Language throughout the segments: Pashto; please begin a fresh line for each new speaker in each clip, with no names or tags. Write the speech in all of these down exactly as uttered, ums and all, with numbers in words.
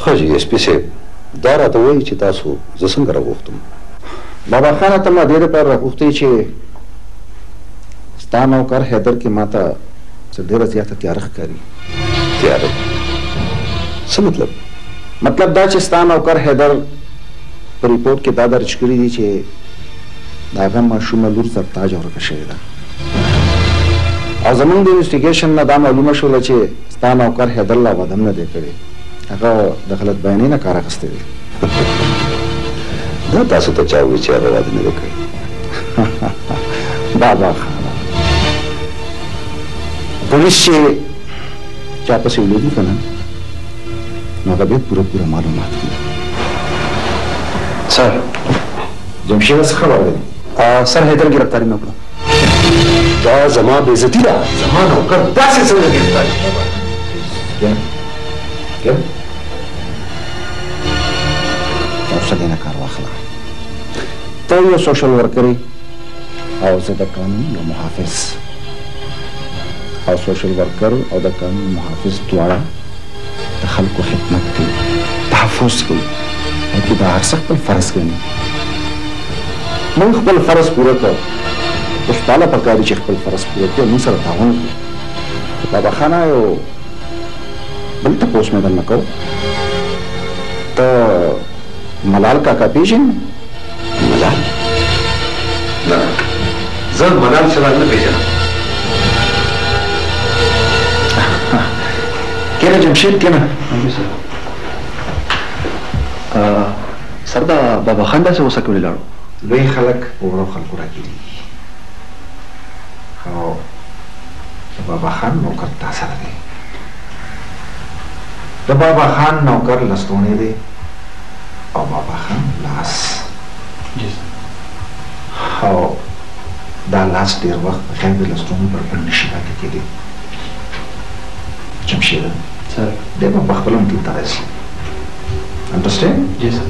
ښه جي ایس پي صاحب دا راته وایي چې تاسو زه څنګه راغوښتم
بابا خانه ته ما دې دپاره راغوښتی چې ستا نوکر حیدر کې ما ته څه ډېره زیاته تیاره ښکاري
تیاره څه مطلب
مطلب دا چې ستا نوکر حیدر په ریپورټ کې دا درج کړي دي چې د هغه ماشومه لور سرتاج ورکه شوې ده او زمونږ د انویسټیګیشن نه دا معلومه شوله چې ستا نوکر حیدر لا واده هم نه دی کړی هغه د غلط بیانۍ نه کار اخیستی دی
دا تاسو ته چا وویل چې هغه واده نه دی کړی
بابا خانه پولیس چې چا پسې ولیدي که نه نو هغه بیا پوره پوره معلومات کوي سر جمشید څه خبر دی سر حیدر ګرفتاري مې وکړه
دا زما بېعزتي ده زما نوکر داسې څنګه ګرفتاري
کیم کیم حوصلې نه کار واخله ته یو سوشل ورکر او زه د قانون یو محافظ او سوشل ورکر او د قانون محافظ دواړه د خلکو خدمت کوي تحفظ کوي او کې دا هر څه خپل فرض ګڼي موږ خپل فرض پوره کړ اوس تاله پکار چې خپل فرض پوره کړو موږ سره تعاون وکړو بابا خانه یو بل تپوس مې درنه کوو ته ملال کاکا پیژنې
ملال نه زه ملال سره نه پیژنم
کینه جمشید کینه سر دا بابا خان داسې غوسه کې ولاړو لوی خلک وړو خلکو راګیري او د بابا خان نوکر تا سره دی د بابا خان نوکر لستوڼی دی او بابا خان لاس او دا لاس ډېر وخت بغیر د لستوڼي پر بل نشي پاتې کېدی جمشیده دی به پخپله هم دلته راسي Understand? Yes, sir.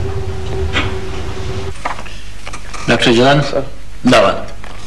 ډاکټر جلان دا وایه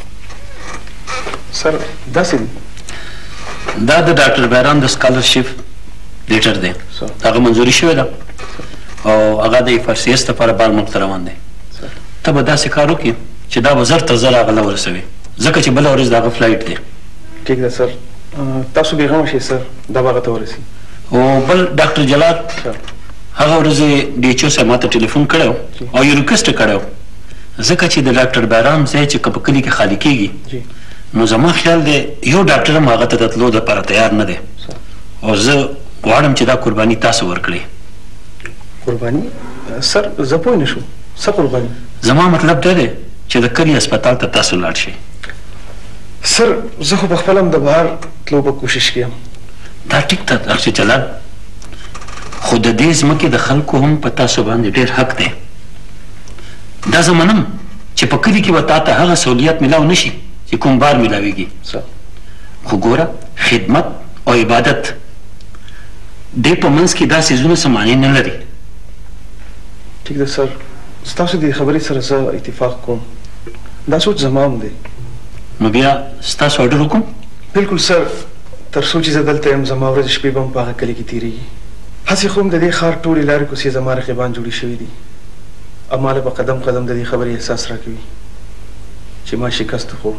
سر داسې دي
دا د ډاکټر بیران د سکالرشپ لیټر دی هغه منظوري شوې ده او هغه د فرسیس لپاره بالملک ته روان دی ته به داسې کار وکړې چې دا به زر تر زر هغه له ورسوي ځکه چې بله ورځ د هغه فلایټ دی
ټیک ده سر تاسو بېغمه شئ سر دا به هغه ته ورسي
او بل ډاکټر جلال هغه ورځ ډي ایچ او صاحب ما ته ټلیفون کړی او یو ریکویسټ یې کړی ځکه چې د ډاکټر بیرام ځای چې که په کلي کې خالي کېږي نو زما خیال دی یو ډاکټر هم هغه ته د تلو دپاره تیار نه دی او زه غواړم چې دا قرباني تاسو ورکړئ
قرباني سر زه پوه نه شوم څه قرباني
زما مطلب دا دی چې د کلي هسپتال ته تاسو لاړ شئ
سر زه خو پخپله هم د بهر تلو په کوشش کې یم
دا ټیک ده ډاکټر جلال خو د دې ځمکې د خلکو هم په تاسو باندې ډېر حق دی دا زه منم چې په کلي کې به تا ته هغه سہولیت میلاو نه شي چې کوم بار میلاویږي خو ګوره خدمت او عبادت دې په منځ کې دا څیزونه څه معنی نه لري
ټیک ده سر ستاسو دې خبرې سره زه اتفاق کوم دا سوچ زما هم دی
نو بیا ستاسو اډر وکړم
بلکل سر تر څو چې زه دلته یم زما ورځې شپې به هم په هغه کلي کې تېرېږي هسې خو هم د دې ښار ټولې لارې کوڅې زما رقیبان جوړې شوي دي او ما له به قدم قدم د دې خبرې احساس راکوي چې ما شکست خورم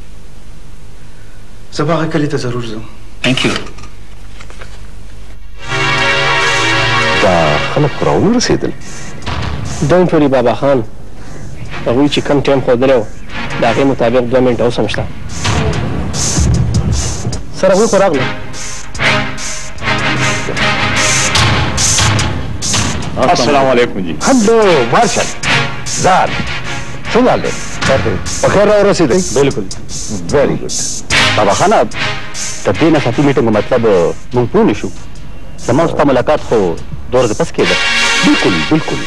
زه به هغه کلي ته ضرور ځم
تھینک یو
دا خلک خو راورسېدل
ډونټ وري بابا خان هغوی چې کم ټایم ښودلی و د هغې مطابق دوه منټه اوس هم شته سر هغوی خو راغله
السلام علیکم جی
هلو مارشل ځان څه حال دی په خیر راورسېدئ
بلکل
ویری ګډ بابا خانه د دې ناڅاپي میټینګ مطلب موږ پوه نه شو زما ستا ملاقات خو دوه ورځې پس کېده بلکل بلکل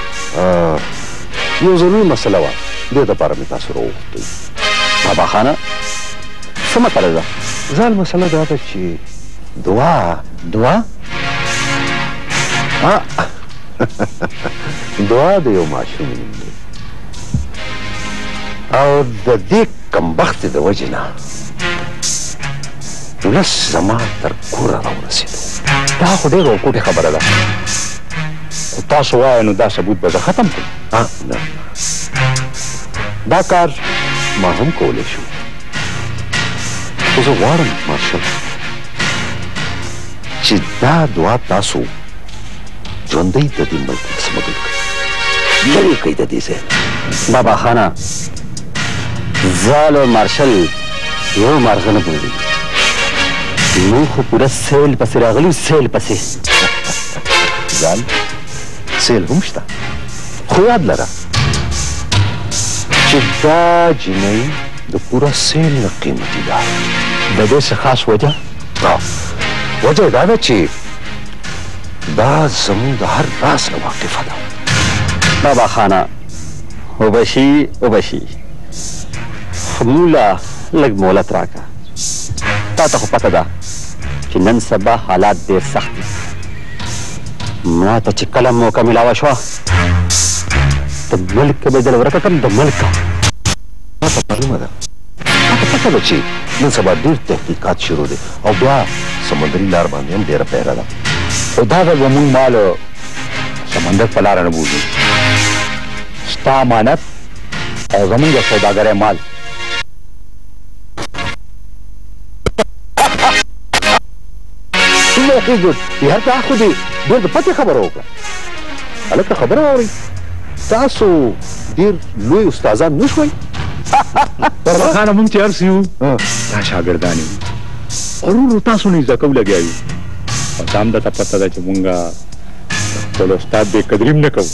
یو ضروري مسله وه دې دپاره مې تاسو راوغوښتئ بابا خانه څه مسله ده ځان مسله دا ده چې دعا دعا دعا د یو ماشوم نوم دی او د دې کمبختې د وجې نه ولس زما تر کوره راورسېدو دا خو ډېره وکوټې خبره ده
خو تاسو وایئ نو دا ثبوت به زه ختم کړم.
نه دا کار ما هم کولی شو، خو زه غواړم مارشل چې دا دعا تاسو ژوندی د دې ملک سمګل کړئ، لرې کړئ د دې ځای.
بابا خانه زال او مارشل یو مارغه نه بولي، موږ خو پوره سیل پسې راغلي، سیل پسې.
زال سیل هم شته، خو یاد لره چې دا جنۍ د پوره سیل نه قیمتي ده.
د دې څه خاص وجه؟
وجه دا ده چې دا زموږ د هر راز نه واقفه ده.
بابا خانه وبشي وبشي، خو مولا لږ مهلت راکړه. تا ته خو پته ده چې نن سبا حالات ډېر سخت دي. ما ته چې کله موقع میلاوه شوه د ملک به دل ورکه کړم، د ملکه.
ما ته معلومه ده، ما ته پته ده چې نن سبا ډېر تحقیقات شروع دي او بیا سمندري لار باندې هم ډېره پیره ده.
خو دا ځل به موږ مال سمندر په لاره نه بوځو. ستا امانت او زموږ د سوداګرۍ مال
څومره ښه جوړ هر څه خو دې ډېر د پتې خبره وکړه. هلکه خبره واورئ، تاسو ډېر لوی استادان نه شوئ؟
بابا خانه موږ چې هر څه یو دا شاګردان یو، ورو ورو تاسو نه زده کوو لګیا یو. بس هم درته پته ده چې مونږ خپل استاد بې قدري هم نه کوو.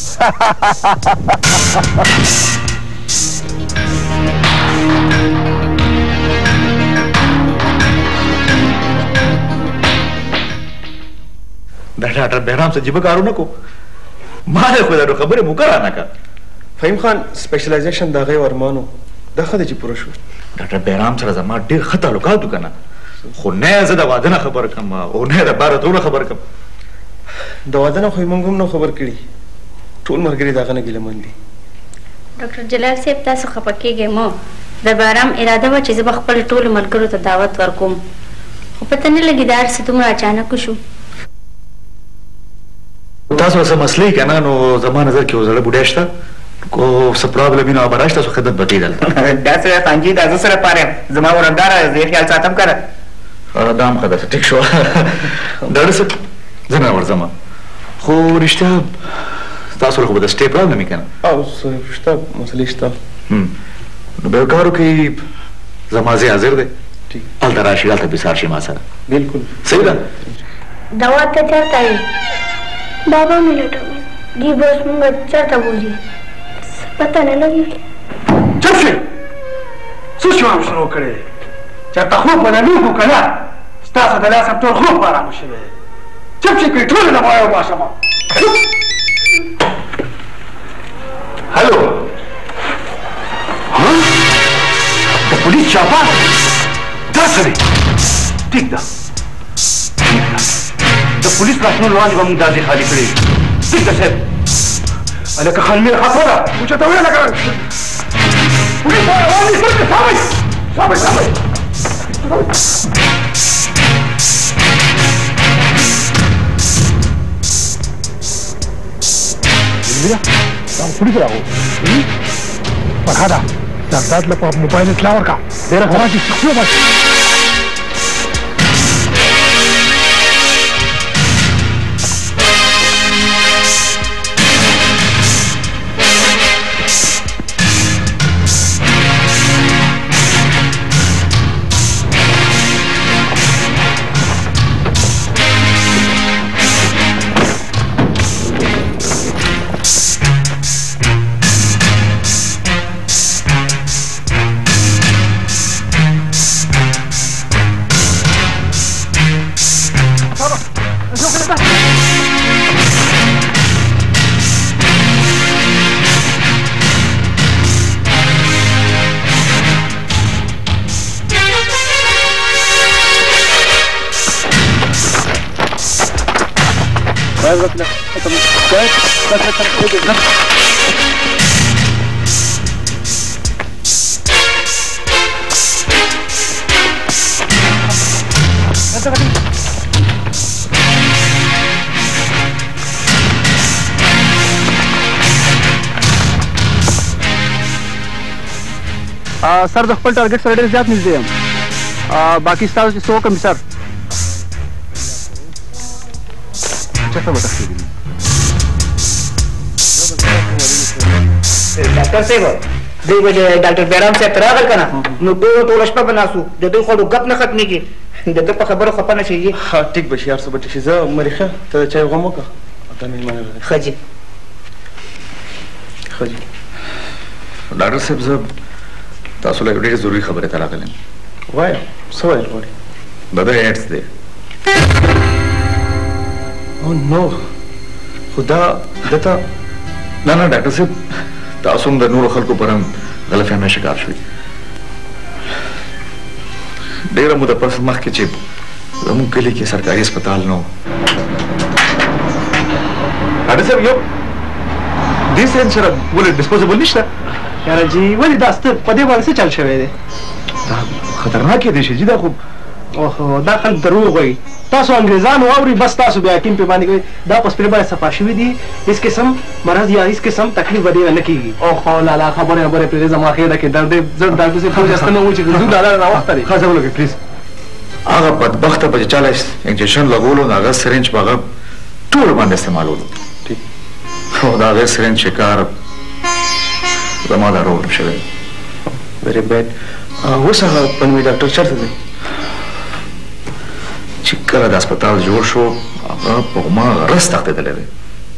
دا ډاکټر بهرام څه جیبه کارونه کو، ما نه خو دا خبره مو کرا نه کا. فهیم خان سپیشلایزیشن دا غي ورمانو دا خدای چې پوره شو. ډاکټر بهرام سره زما ډیر ښه تعلقات وکنه، خو نه زه د واده نه خبر کوم او نه د بار ټول خبر کوم. د واده نه خو موږ هم نه خبر کړي، ټول مرګري داغه نه ګیلمن دي.
ډاکټر جلال صاحب تاسو خپه کېږئ مو، د بهرام اراده وه چې زه به خپل ټولو ملګرو ته دعوت ورکوم، خو پته نه لګي دا هر څه دومره اچانک وشو.
تاسو څه مسلې کنه نو زما نظر کې وزړه بوډا شته کو څه پرابلم نه به راشته، خدمت به کېدل.
دا سره پنځه د زه سره پاره زما ورندار زه خیال ساتم کړه.
دا هم خدای ټیک شو. دا څه زه نه ورځم، خو رښتیا تاسو خو به د سټې پرابلم یې کنه. او څه شته مسلې شته، نو به کارو کې زما زه حاضر دی. هلته راشي، هلته بسار شي ما سره. بالکل صحیح ده.
دوا ته چېرته یې؟ بابا مې لټوي، دی بس موږ چېرته بوځي پته نه لګېږي.
چپ شئ، څه شو هم شروع کړی دی؟ چېرته خوب به نه لوږو که نه، ستاسو د لاسه ټول خوب به ارامه شوی دی. چپ شئ کړئ ټولې نه به وباسم.
هلو د پولیس چاپان دا څه دی؟ ټیک ده د پولیس راتلو وړاندې به موږ دا ځای خالي کړی. ټیک ده صاحب. هلکه خانمې خطا ده، اوچته ویې نه کړه. پولیس روان دي، سمې سمې سمې
مira, دا پولیس راغو. فرهاده زرداد له په موبایل اطلاع ورکړه. ډېره خراب دي، څه بس.
سر د خپل ټارګټ سره ډېر زیات نږدې یم باقي ستاسو چې څه وکړم سر
چېرته به تښتېدلي
ډاکټر صاحب دوی به چې ډاکټر بیرام صاحب ته راغل که نه نو ټوله ټوله شپه به ناست وو د دوی خوړو ګپ نه ختمېږي د ده په خبرو خفه نه شي
ها ټیک به شي هر څه به ټیک شي زه مریخه ته د چای غم وکړه او تا مېلمانه راغلي
ښه جي
ښه جي
ډاکټر صاحب زه تاسو له یو ډېرې ضروري خبرې ته راغلی یم
وایه څه ویل غواړې
د ده ایډس دی
او نو خو دا ده ته
نه نه ډاکټر صاحب تاسو هم د نورو خلکو پر هم غلط فهمۍ شکار شوي ډېره موده پس مخکې چې زموږ کلي کې سرکاري هسپتال نه و ډاکټر صاحب یو دې سیند سره ولې ډسپوزبل نشته
یاره جي ولې دا ستر په دې باندې څه چل شوی دی
دا خطرناک دی شي جي دا خو
اوهو دا خلک دروغ وایي تاسو انګریزان واورئ بس تاسو بیا یقین پې باندې کوئ دا په سپرې باندې صفا شوي دي هېڅ قسم مرض یا هېڅ قسم تکلیف به ډېره نه کېږي اوهو لالا خبرې خبرې پرېږدې زما خیره کې درد دی زه ډاکټر صاحب خو جسته نه و چې ځو لالا ناوخته دی
ښه ولګئ پلیز هغه بدبخته به چې چا له انجکشن لګولو نو هغه سرنج به هغه ټول باندې استعمالولو خو د هغې سرنج شکار زما دا روغ شوی
ویری بیډ اوس هغه پنوي ډاکټر چېرته دی
چې کله د هسپتال جوړ شو هغه په هماغه رس تښتېدلی دی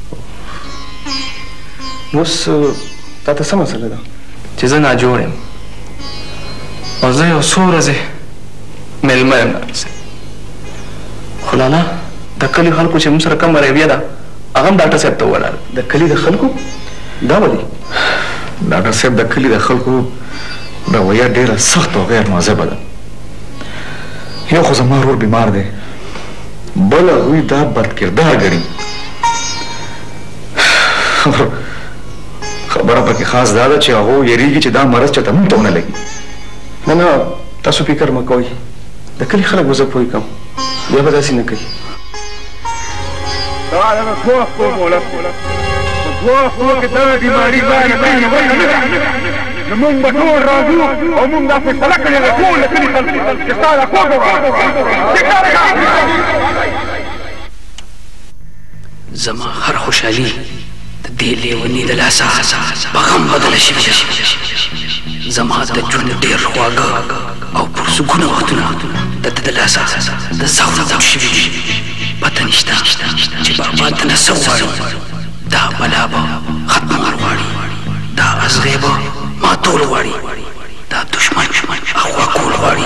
اوس تا ته څه مسله ده
چې زه ناجوړ یم او زه یو څو ورځې مېلمه یم ډاکټر صاحب خو لالا د کلي خلکو چې موږ سره کومه رویه ده هغه هم ډاکټر صاحب ته وولاړه
د کلي د خلکو دا ولې
ډاکټر صاحب د کلي د خلکو رویه ډېره سخت او غیر مهذبه ده یو خو زما ورور بیمار دی بل هغوی دا بدکردار ګڼي خبره پکې خاص دا ده چې هغو یېرېږي چې دا مرض چاته موږ ته ونه لګي
نه نه تاسو فکر مه کوئ د کلي خلک به زه پوه کړم بیا به داسې نه کوي
زمونږ به ټول راځو او مونږ دا فیصله کړې ده ټول د کلي خلکو چې ستا دا کور به
زما هر خوشحالي د دې لیوني د لاسه په غم بدله شوې ده زما د ژوند ډېر خواږه او پرسکونه وختونه د ده د لاسه د زهرو غوټ شوي دي پته نشته چې بابا دنه څه غواړي دا بلا به ختمول غواړي دا ازغې به ماتول غواړي دا دشمن اخوا کول غواړي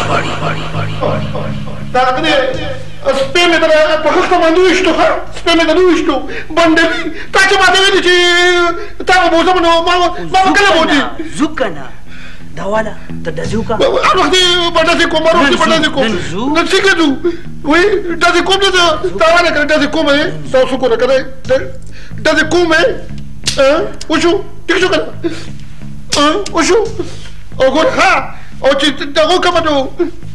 دا دې سپی مې در په خښته باندې وویشتو ښه سپی مې در وویشتو بنډوي تا چې ماته ویلي چې تا به بوځم نو ما به کله بوځي
ځو که نه دا والا ته ډزې وکړه
هر وخت یې به ډزې کوم هر وخت یې به ډزې کوم نو څنګه ځو وایي ډزې کوم نه زه تا ونه کړې ډزې کوم یې تاسو کو نه کړی ډزې کوم یې وشو ټیک شو که نه وشو او ګور ښه او چې دغه کومه نو